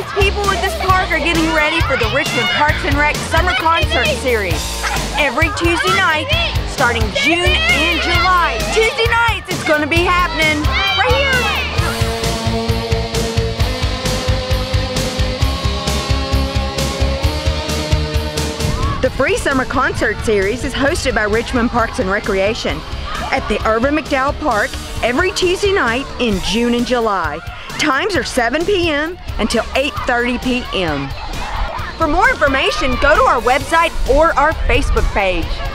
these people at this park are getting ready for the Richmond Parks and Rec Summer Concert Series. Every Tuesday night, starting June and July. Tuesday nights, it's going to be happening right here. The free summer concert series is hosted by Richmond Parks and Recreation at the Irvin McDowell Park every Tuesday night in June and July. Times are 7 p.m. until 8:30 p.m. For more information, go to our website or our Facebook page.